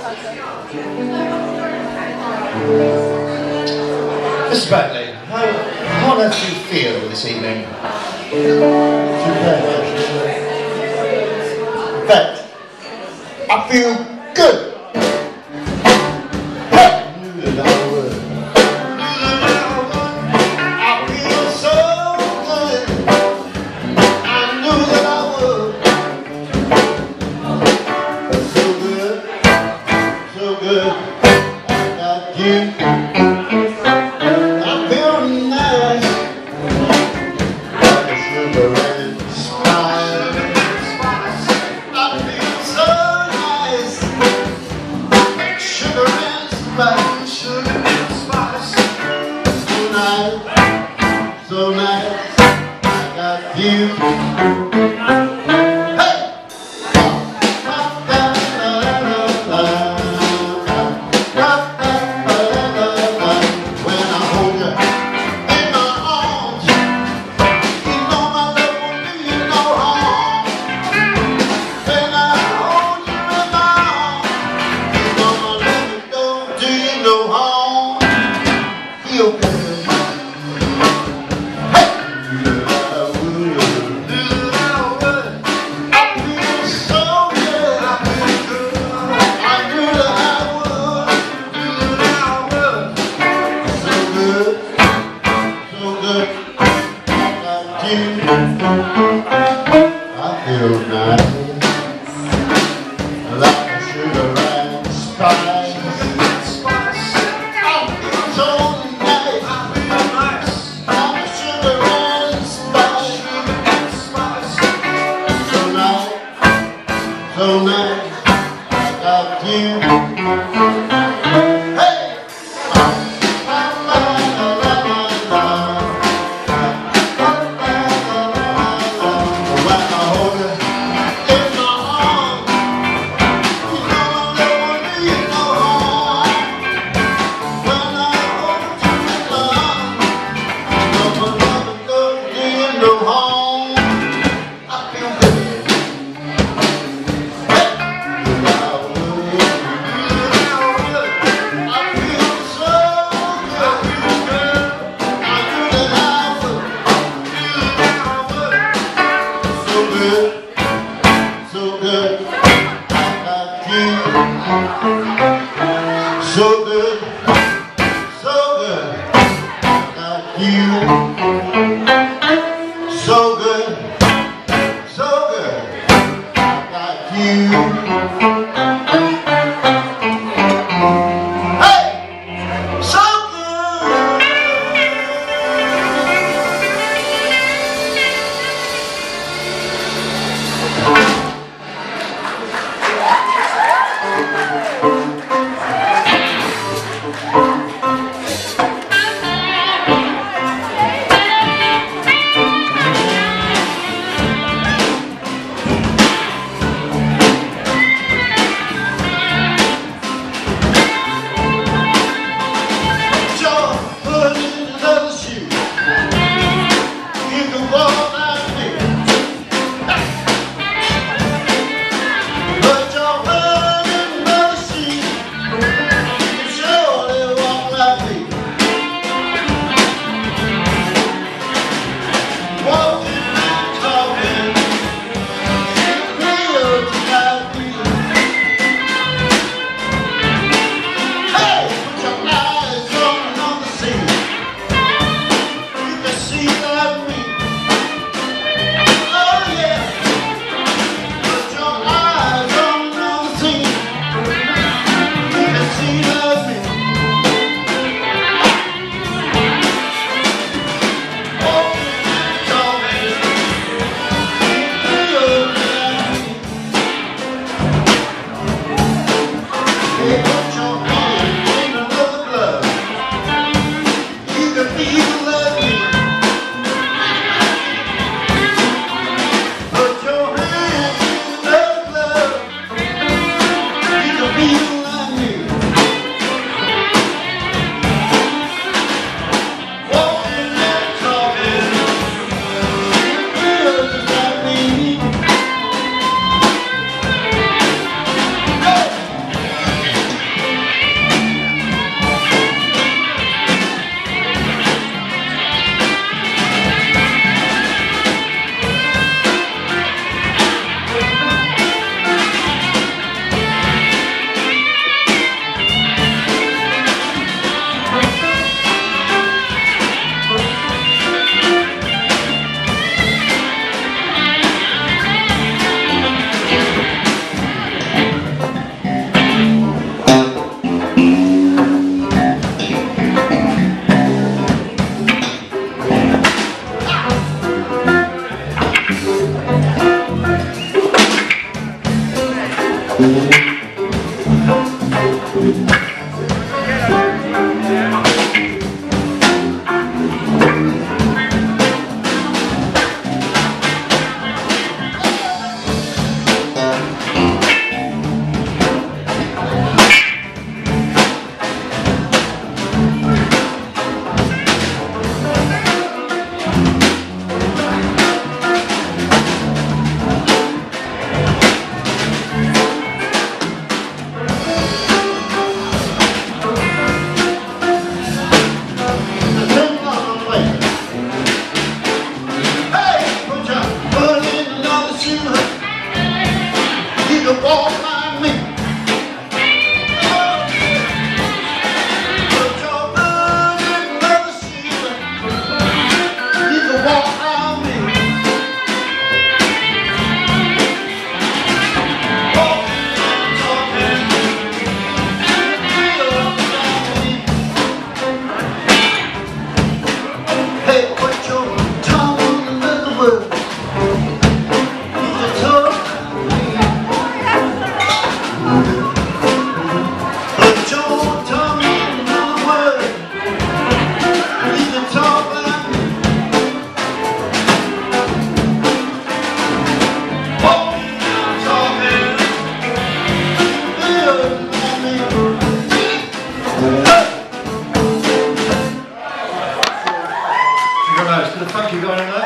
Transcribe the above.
Mr. Bradley, how on earth do you feel this evening? In fact, I feel good. So nice, I got you. Hey! When I hold you in my arms, you know my love won't do you no harm. When I hold you in my arms, you know my love don't do you no harm. Feel good. I feel nice, like a sugar and spice. I feel so nice, like a sugar and spice. So nice, I got you. Hey! So good, I got you. So good, I got you. So good, I got you. Hey, so to the funky going on.